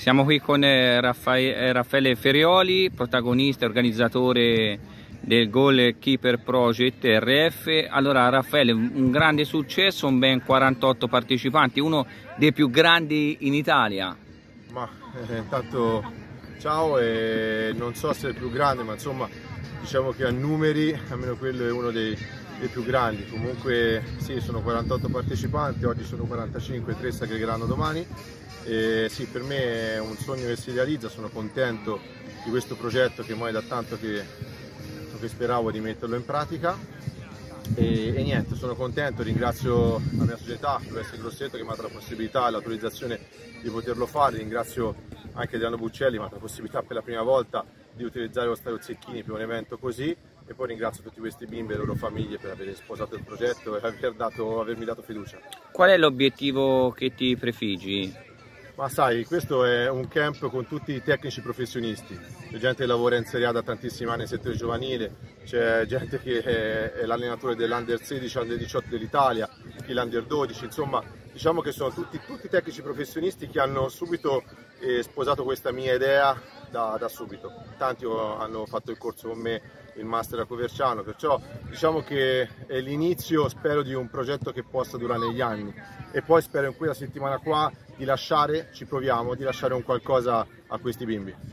Siamo qui con Raffaele Ferioli, protagonista e organizzatore del Goalkeeper Project RF. Allora Raffaele, un grande successo, un ben 48 partecipanti, uno dei più grandi in Italia. Intanto ciao, e non so se è il più grande, ma insomma diciamo che a numeri almeno quello è uno dei più grandi. Comunque sì, sono 48 partecipanti, oggi sono 45, 3 si aggregheranno domani. E sì, per me è un sogno che si realizza, sono contento di questo progetto che ormai da tanto che speravo di metterlo in pratica. E niente, sono contento, ringrazio la mia società, l'US Grosseto, che mi ha dato la possibilità e l'autorizzazione di poterlo fare. Ringrazio anche Adriano Buccelli, che mi ha dato la possibilità per la prima volta di utilizzare lo Stadio Zecchini per un evento così, e poi ringrazio tutti questi bimbi e le loro famiglie per aver sposato il progetto e avermi dato fiducia. Qual è l'obiettivo che ti prefiggi? Ma sai, questo è un camp con tutti i tecnici professionisti, c'è gente che lavora in Serie A da tantissimi anni nel settore giovanile, c'è gente che è l'allenatore dell'Under 16, Under 18 dell'Italia, chi l'Under 12, insomma diciamo che sono tutti tecnici professionisti che hanno subito sposato questa mia idea da subito. Tanti hanno fatto il corso con me, il master a Coverciano, perciò diciamo che è l'inizio, spero, di un progetto che possa durare negli anni, e poi spero in quella settimana qua ci proviamo, di lasciare un qualcosa a questi bimbi.